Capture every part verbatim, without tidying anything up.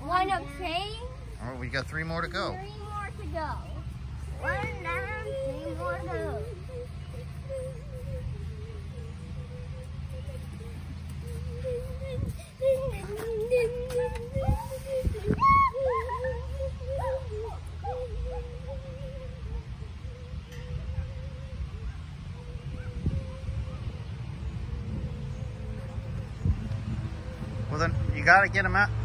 One okay? All right, we got three more to go. Three more to go. One down, three more to go. Well, then you got to get them out.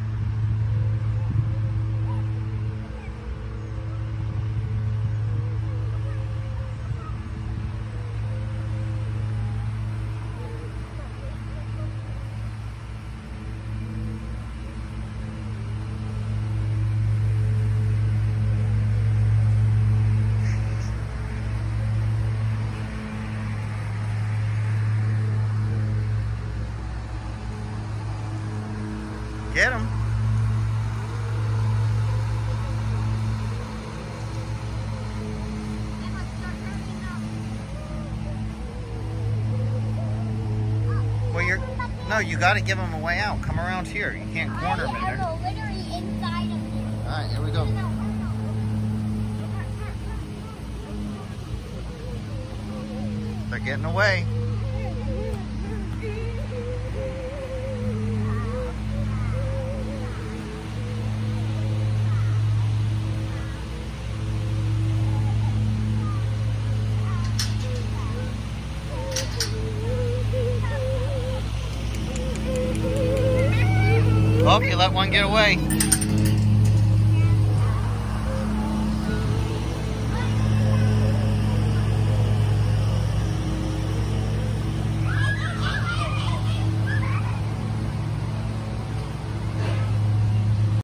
Get them. Well, you're no, you got to give them a way out. Come around here. You can't corner them in there. I am literally inside of here. All right, here we go. They're getting away. Oh, you let one get away.